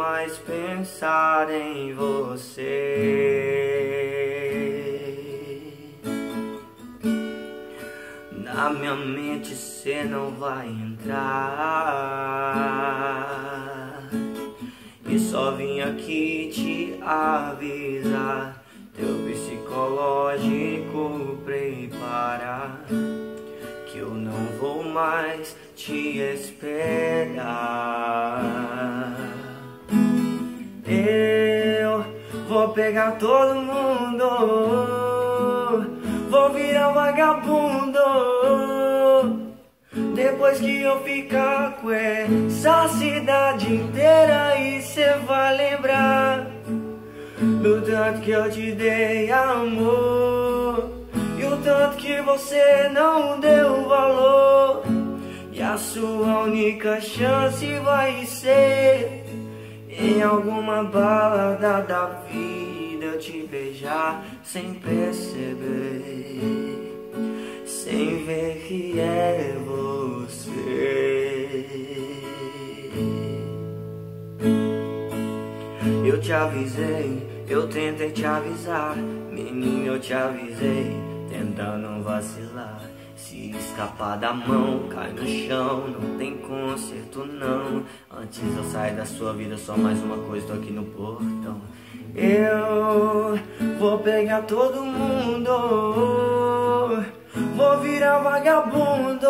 mais pensar em você. Na minha mente cê não vai entrar, e só vim aqui te avisar. Teu psicológico prepara, que eu não vou mais te esperar. Eu vou pegar todo mundo, vou virar vagabundo, depois que eu ficar com essa cidade inteira. E cê vai lembrar do tanto que eu te dei amor, e o tanto que você não deu valor. E a sua única chance vai ser em alguma balada da vida eu te beijar sem perceber, sem ver que é você. Eu te avisei, eu tentei te avisar, menino, eu te avisei, tentando vacilar. Se escapar da mão, cai no chão, não tem conserto não. Antes eu sair da sua vida, só mais uma coisa, tô aqui no portão. Eu vou pegar todo mundo, vou virar vagabundo,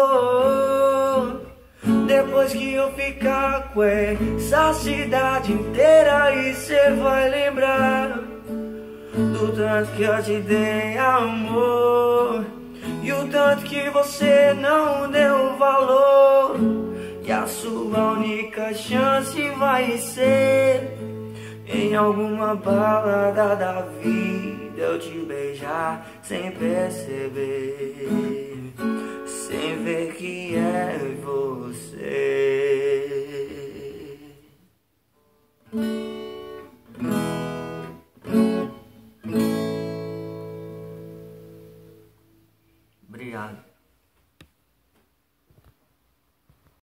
depois que eu ficar com essa cidade inteira. E cê vai lembrar do tanto que eu te dei amor, e o tanto que você não deu valor. E a sua única chance vai ser em alguma balada da vida eu te beijar sem perceber, sem ver que é você.